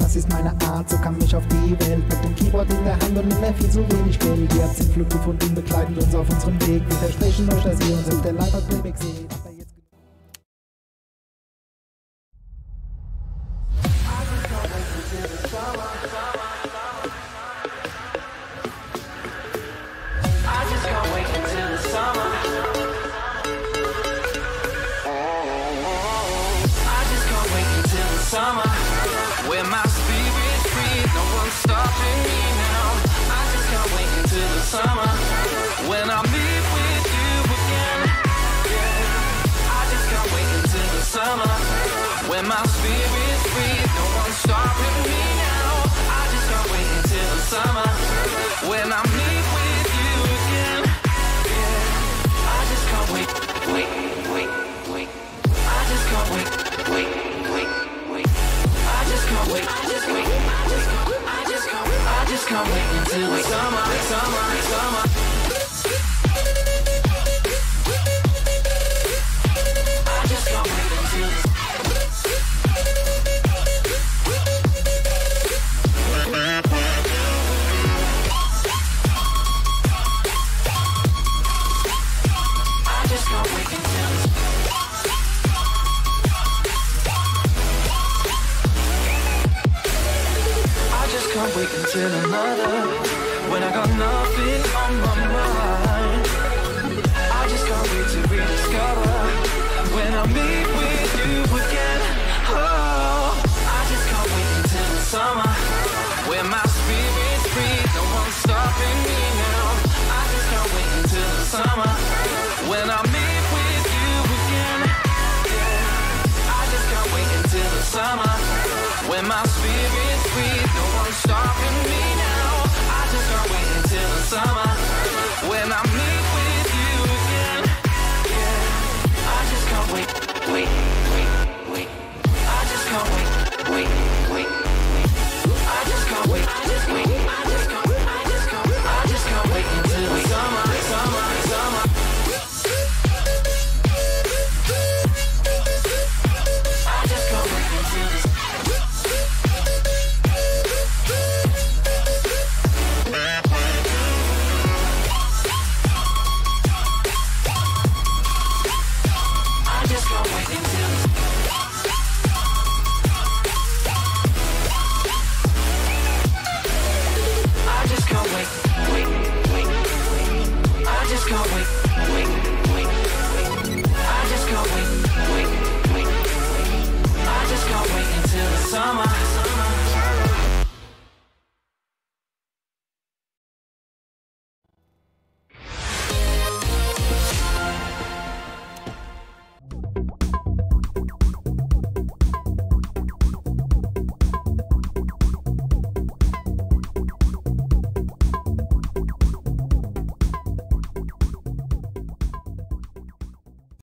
das ist meine Art, so kam ich auf die Welt. Mit dem Keyboard in der Hand und immer viel zu wenig Geld. Ihr habt den Flug gefunden, begleiten uns auf unserem Weg. Wir versprechen euch, dass ihr uns auf der Live-Playback seht. Summer, where my spirit's free, no one's stopping me now. I just can't wait until the summer, when I meet with you again. Yeah, I just can't wait until the summer, when my spirit's free, no one's stopping me now. I just can't wait until the summer, when I meet with you again. Yeah, I just can't wait, wait. I just can't wait, wait. I just can't wait until the summer. I just can't wait until I just can't wait until can't wait until another, when I got nothing on my mind. I just can't wait to rediscover, when I meet with you again. Oh, I just can't wait until the summer, when my spirit's free, no one's stopping me now. I just can't wait until the summer, when I meet with you again. Yeah, I just can't wait until the summer, when my spirit's free, no one's stopping me now. I just can't wait until the summer, when I meet with you again. Yeah, I just can't wait.